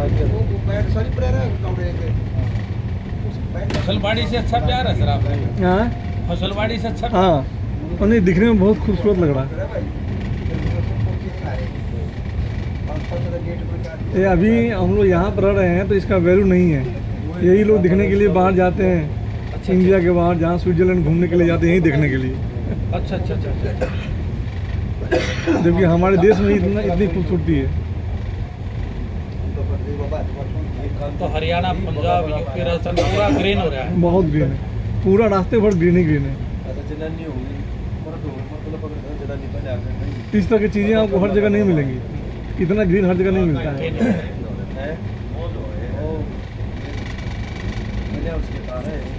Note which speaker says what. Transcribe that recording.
Speaker 1: फसलबाड़ी से अच्छा प्यार है सर आपको?
Speaker 2: हाँ
Speaker 1: फसलबाड़ी से अच्छा?
Speaker 2: हाँ, और नहीं दिखने में बहुत खूबसूरत लग रहा है। ये अभी हम लोग यहाँ पर रह रहे हैं तो इसका वैल्यू नहीं है। यही लोग दिखने के लिए बाहर जाते हैं, इंडिया के बाहर, जहाँ स्विट्जरलैंड घूमने के लिए जाते हैं, यही देखने के लिए।
Speaker 1: अच्छा अच्छा अच्छा अच्छा।
Speaker 2: जबकि हमारे देश में इतनी खूबसूरती है।
Speaker 1: तो हरियाणा, पंजाब, यूपी, राजस्थान पूरा ग्रीन हो रहा है।
Speaker 2: बहुत ग्रीन है, पूरा रास्ते भर ग्रीन ही ग्रीन है। इस तरह की चीज़ें आपको हर जगह नहीं मिलेंगी, इतना ग्रीन हर जगह नहीं मिलता है।